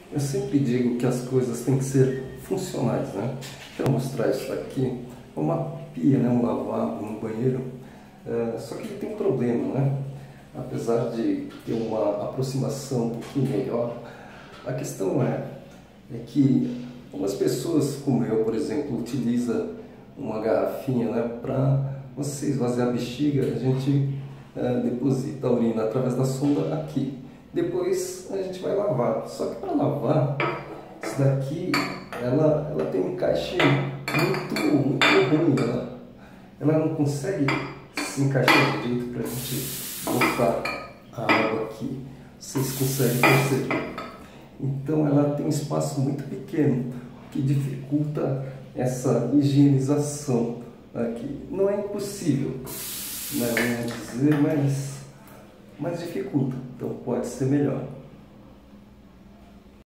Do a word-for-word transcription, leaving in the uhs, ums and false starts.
Eu sempre digo que as coisas têm que ser funcionais, né? Quero mostrar isso daqui, é uma pia, né? Um lavabo no banheiro, é, só que ele tem um problema, né? Apesar de ter uma aproximação um pouquinho melhor, a questão é, é que algumas pessoas, como eu, por exemplo, utiliza uma garrafinha, né? Para você esvaziar a bexiga, a gente é, deposita a urina através da sonda aqui. Depois a gente vai lavar. Só que para lavar, isso daqui, ela, ela tem um encaixe muito, muito ruim. Ela, ela não consegue se encaixar direito para a gente botar a água aqui. Vocês conseguem perceber? Então ela tem um espaço muito pequeno, o que dificulta essa higienização aqui. Não é impossível, né, vamos dizer, mas... mas dificulta, então pode ser melhor.